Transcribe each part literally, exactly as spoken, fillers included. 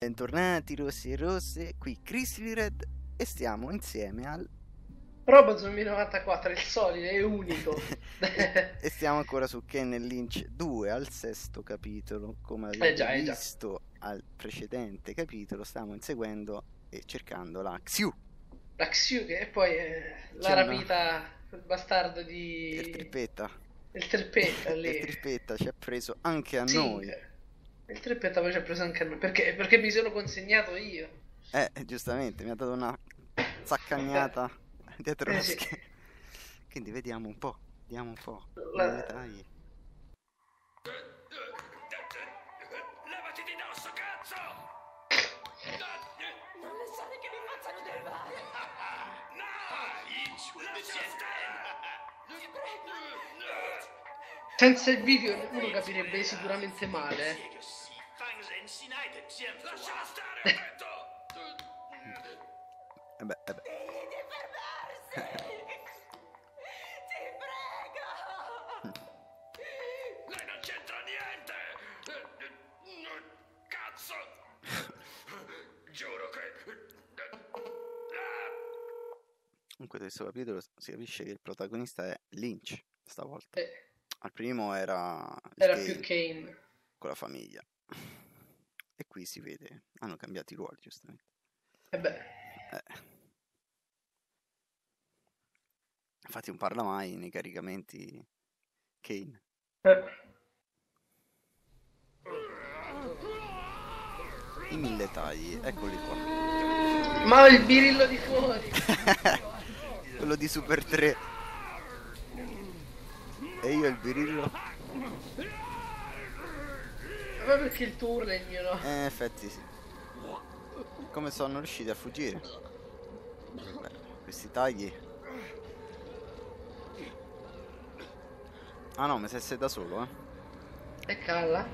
Bentornati rossi e rosse, qui Crislired e stiamo insieme al Robo Zombie novantaquattro, il solito, è unico. e, e stiamo ancora su Ken e Lynch due al sesto capitolo. Come avete Eh già, eh già. visto al precedente capitolo, stiamo inseguendo e cercando la Xiu. La Xiu, che poi è la C'è una- rapita, il bastardo di... Il trippetta. Il trippetta lì. Il trippetta ci ha preso anche a Sì, noi. il trippetta poi ci ha preso anche a noi, perché, perché mi sono consegnato io. Eh, giustamente, mi ha dato una zaccagnata dietro Eh la sì. schiena. Quindi vediamo un po', vediamo un po' La- i dettagli. Levati di dosso, cazzo! Non lasciare che mi facciano del male! No! Lascia stare! Ti prego! Senza il video uno capirebbe sicuramente male. Lasciala stare, ho detto! Eh beh, eh beh. Digli di fermarsi! Ti prego! Lei non c'entra niente! Cazzo! Giuro che... Comunque da questo capitolo si capisce che il protagonista è Lynch stavolta. Eh, Al primo era il era Kane più Kane. con la famiglia. E qui si vede, hanno cambiato i ruoli giustamente. E beh, Eh. Infatti non parla mai nei caricamenti Kane. eh. I mille tagli, eccoli qua. Ma il birillo di fuori. Quello di Super tre. E io il birillo? Ma perché il tuo urla è il mio no? Eh, in effetti sì. Come sono riusciti a fuggire? Beh, questi tagli. Ah no, mi sei sei da solo, eh. E calla.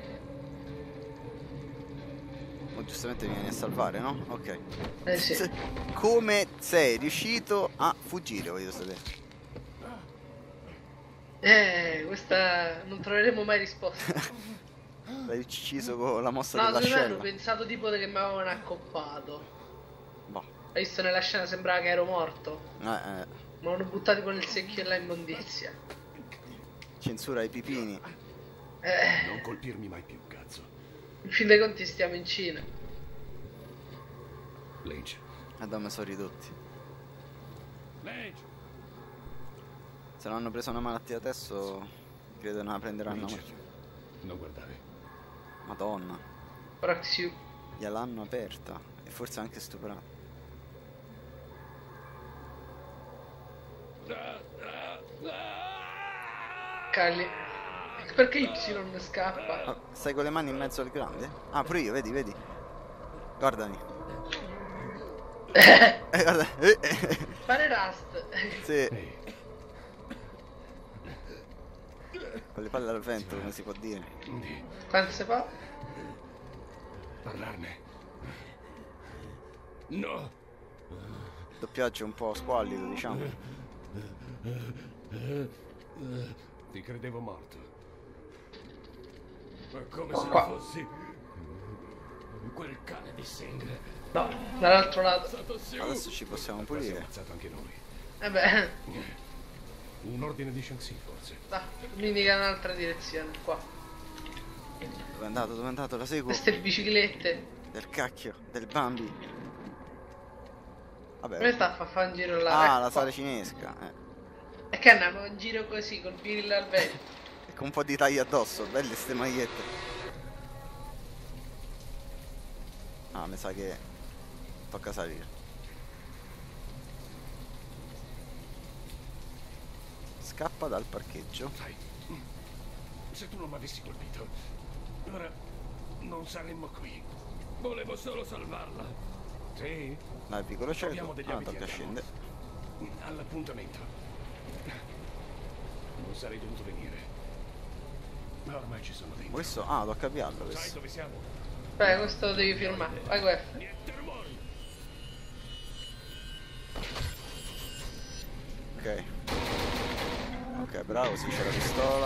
O giustamente mi vieni a salvare, no? Ok. Eh sì. Se- Come sei riuscito a fuggire, voglio sapere. Eh, questa non troveremo mai risposta. L'hai ucciso con la mossa No, secondo me hanno dell'ascella. pensato tipo che mi avevano accoppato. Boh. Hai visto nella scena sembrava che ero morto. Eh, eh. Mi hanno buttato con il secchio e la immondizia. Censura i pipini. Eh, Non colpirmi mai più, cazzo. in fin dei conti stiamo in Cina. Lynch. E dove sono ridotti. Lynch! Se non hanno preso una malattia adesso, credo non la prenderanno Lynch. mai. Non guardare. Madonna. Praxiu. Gliel'hanno aperta. E forse anche stuprata. Calli. Perché Y non scappa? Ah, stai con le mani in mezzo al grande? Ah, pure io, vedi, vedi. Guardami. Eh, guarda. Eh, eh. Fare Rust. Sì, Ehi, con le palle al vento, come si può dire. di Quanto si fa? parlarne. No! Doppiaggio un po' squallido, diciamo. Ti credevo morto. Ma come Oh, se qua. non fossi... Quel cane di Singh. No, dall'altro lato. Stato su. Adesso ci possiamo Quasi pulire. ammazzato anche noi. Eh beh, Un ordine di Shanxi, forse. no, mi indica un'altra direzione. Qua. Dove è andato? Dove è andato? La seguo. Queste biciclette. Del cacchio, del Bambi. Come Vabbè. sta a fa fare un giro là? Ah, Ecco la qua. sala cinesca. Eh. E che andiamo in giro così, col birillo al vento. E con un po' di tagli addosso. Belle ste magliette. Ah, mi sa che tocca salire. Scappa dal parcheggio. Sai, se tu non mi avessi colpito, ora non saremmo qui. Volevo solo salvarla. Sì? Là il piccolo cielo. Troviamo degli Ah, abiti tocca a capo. scendere. All'appuntamento. Non sarei dovuto venire. Ma ormai ci sono dentro. Questo. Ah, tocca avviarlo Sai questo. dove siamo? Beh, questo lo devi firmare. Vai, guarda. Niente rumori. Ok. Ok, bravo, sì, c'è la pistola.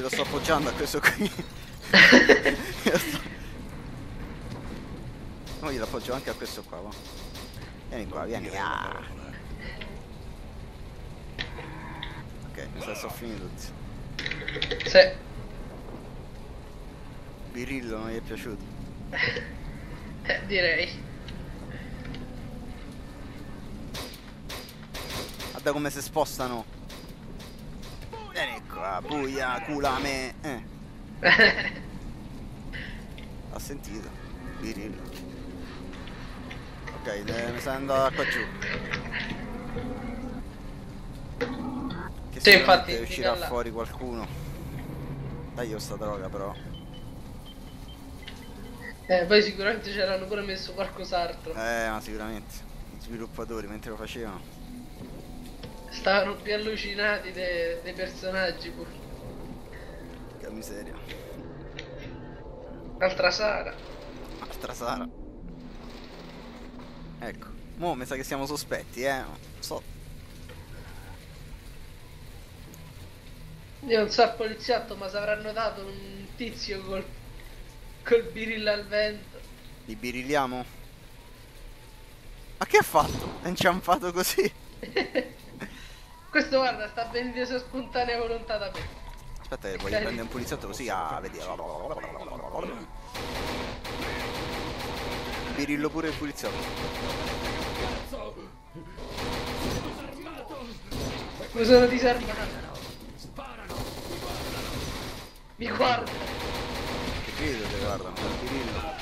lo sto appoggiando a questo qui. Io sto... Oh, glielo appoggio anche a questo qua, va. Vieni qua, vieni. Ah. Ok, mi sa sono finiti tutti. Sì. Birillo non gli è piaciuto. Eh, direi. Guarda come si spostano. Vieni qua, buia, cula a me. Eh. Ha sentito. Birillo. Ok, eh, mi sa andare qua giù. Che Sì, infatti, sicuramente uscirà là. fuori qualcuno. Dai io sta droga però. Eh, poi sicuramente c'erano pure messo qualcos'altro. Eh, ma sicuramente. Gli sviluppatori mentre lo facevano. Stavano più allucinati dei, dei personaggi pure. Che miseria. Altra Sara. Altra Sara. Ecco. Mo' mi sa che siamo sospetti, eh. Non so. Io non so il poliziotto, ma si avranno dato un tizio col, col birillo al vento. Li birilliamo? Ma che ha fatto? È inciampato così? Questo guarda, sta venendo su spontanea volontà da me. Aspetta che voglio prendere un poliziotto così. Ah, vedi. Birillo pure il poliziotto. Mi sono disarmato. Mi guarda. Che credo che guardano, il birillo.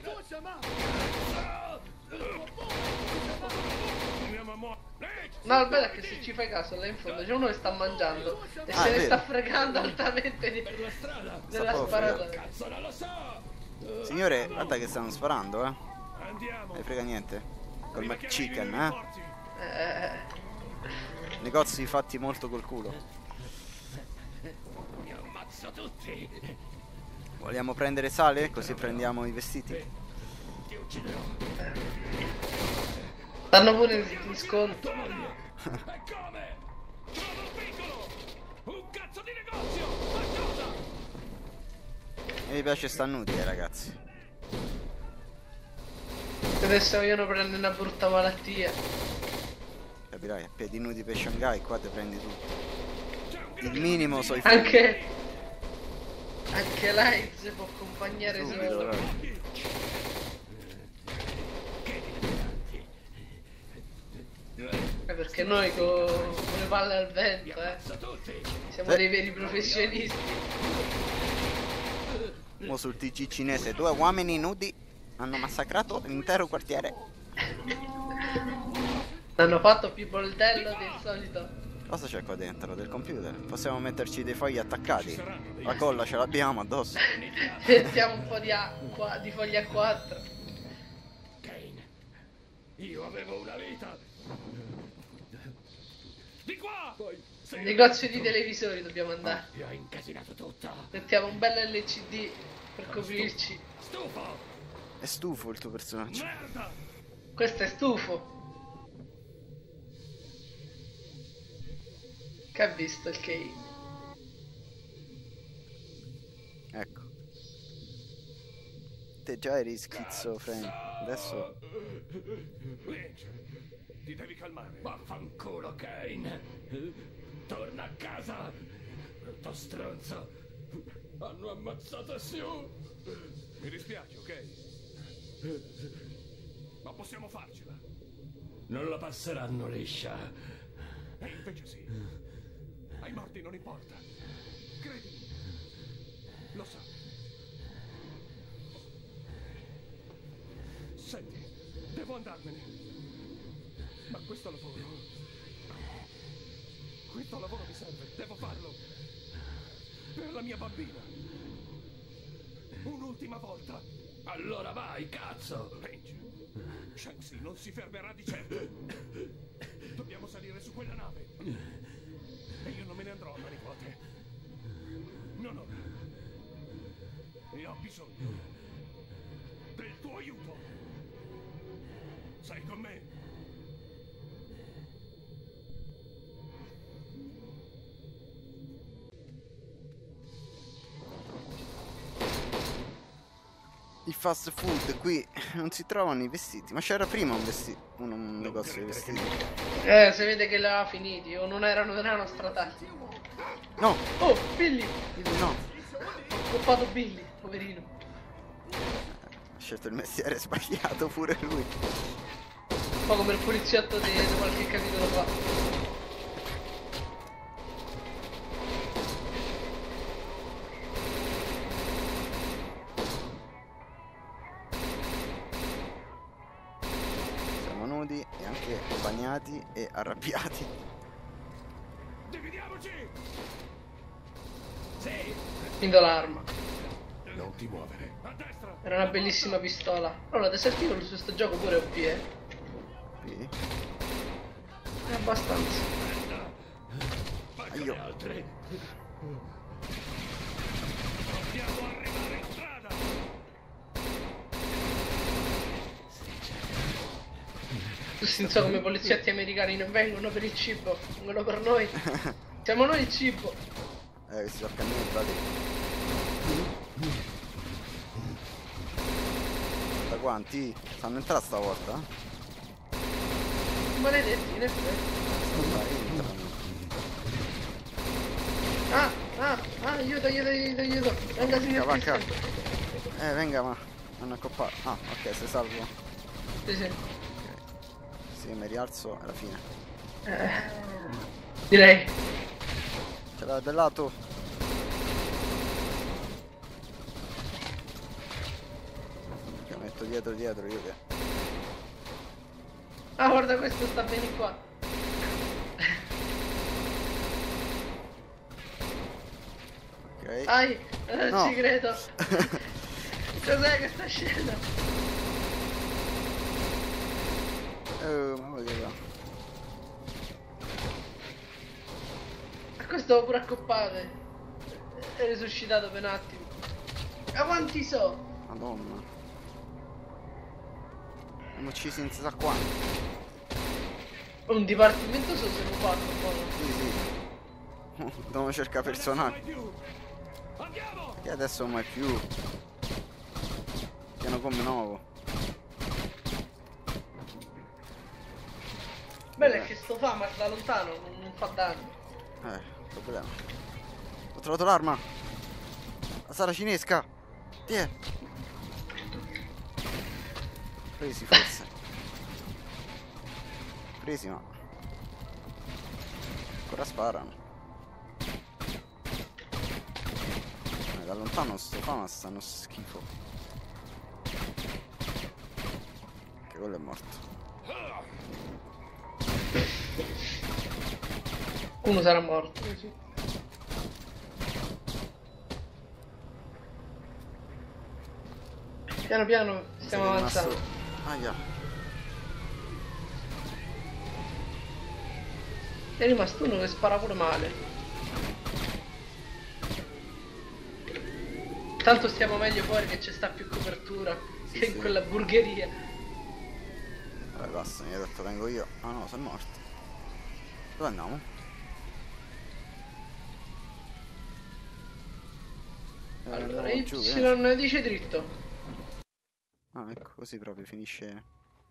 No, il bello è che se ci fai caso là in fondo c'è uno che sta mangiando e Ah, se è ne vero. sta fregando altamente di, della proprio sparatoria. Signore, guarda che stanno sparando, eh. Andiamo. Non frega niente. Col McChicken, eh. Eh, Negozi fatti molto col culo. Mi ammazzo tutti. Vogliamo prendere sale? Così prendiamo i vestiti. Ti ucciderò. stanno pure in sconto. E come? Trovo un piccolo. Un cazzo di negozio. Ma cosa? E mi piace sta nudi, eh, ragazzi. Adesso vogliono prendere una brutta malattia. Capirai, a piedi nudi per Shanghai, qua te prendi tutto. Il minimo so i Anche Anche l'AIDS può accompagnare subito, solo. guarda. Eh, perché noi con, con le palle al vento, eh. Siamo Eh. dei veri professionisti. Mo sul T G cinese, due uomini nudi hanno massacrato l'intero quartiere. Hanno fatto più bordello del solito. Cosa c'è qua dentro? Del computer? Possiamo metterci dei fogli attaccati. La colla ce l'abbiamo addosso. Mettiamo un po' di acqua, di foglie a quattro. Kane, io avevo una vita. Di qua! Sei Negozio di televisori dobbiamo andare. Mi ha incasinato tutta. Mettiamo un bel L C D per coprirci. Stufo! È stufo il tuo personaggio. Merda! Questo è stufo. Che ha visto il Kane? Ecco. Te già eri schizofrenico. Adesso Lynch, ti devi calmare. Vaffanculo, Kane. Torna a casa. Brutto stronzo. Hanno ammazzato Sue. Mi dispiace, ok? Ma possiamo farcela. Non la passeranno liscia. E invece sì. Ai morti non importa. Credimi. Lo so. Senti, devo andarmene. Ma questo lavoro... Questo lavoro mi serve, devo farlo. Per la mia bambina. Un'ultima volta. Allora vai, cazzo! Range. Shanksy non si fermerà di certo. Dobbiamo salire su quella nave. E io non me ne andrò a mani vuote. Non ora. E ho bisogno del tuo aiuto. Sei con me? fast food qui non si trovano i vestiti. Ma c'era prima un vestito, un, un negozio di vestiti. Eh, si vede che li aveva finiti o non erano della nostra taglia. No, Oh, Billy! no. Ho colpato Billy, poverino. Ha scelto il mestiere sbagliato pure lui. Un po' come il poliziotto di, di qualche capitolo fa. Siamo nudi e anche bagnati e arrabbiati. Dividiamoci! Sì! Finito l'arma. Non ti muovere. A destra! Era una bellissima pistola. Allora, Desert Eagle su questo gioco pure è O P, eh. Qui. È abbastanza. Io. Altri. Dobbiamo arrivare in strada! Tu si so come i poliziotti americani non vengono per il cibo, vengono per noi. Siamo noi il cibo. Eh, questi sono cammini frate. Da quanti? Stanno entrando stavolta? Maledetti, in effetti. Dai, entrano. Ah, ah, ah, aiuto, aiuto, aiuto, aiuto. Venga, signor Vacca. Christian. Eh, venga, ma hanno accoppato. Ah, ok, sei salvo. Sì, sì. Sì, mi rialzo alla fine. Eh, direi. Ce l'ha del lato. Che metto dietro dietro io che. Ah, guarda, questo sta bene qua. Ok. Ai, eh, No. ci credo. Cos'è questa scena? Oh, ma voi che va? A questo pure accoppate. È risuscitato per un attimo. A quanti so? Madonna. Hanno uccisi in sa quanti. Un dipartimento so se non fatto poi. Sì, sì. Dobbiamo cercare personaggi. Più. Andiamo! Che adesso non mai più. Piano come nuovo. Bello è che sto fa, ma da lontano non, non fa danno. Eh, problema. Ho trovato l'arma. La sala cinesca. Tiè. Presi forse. Presi ma. Ancora sparano. Eh, da lontano sto fa ma stanno schifo. Che quello è morto. Uno sarà morto. Sì. Piano piano stiamo Sei avanzando. rimasto- Aia. È rimasto uno che spara pure male. Tanto stiamo meglio fuori che c'è sta più copertura Sì, che in sì. quella burgheria. Vabbè basta, mi hai detto vengo io. Ah no, sono morto. Dove andiamo? Eh, Allora, andiamo giù, che ne Y dice dritto. so. Ah, ecco, così proprio finisce.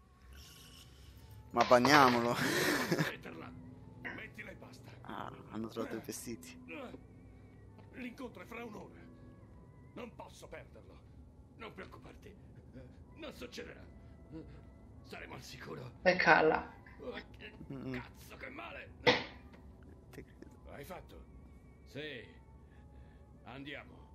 Ma bagniamolo. Metterla. Mettila e basta. Ah, hanno trovato i vestiti. L'incontro è fra un'ora. Non posso perderlo. Non preoccuparti. Non succederà. Saremo al sicuro. E calla. Oh, che Mm. cazzo, che male! Te credo. Hai fatto? Sì. Andiamo.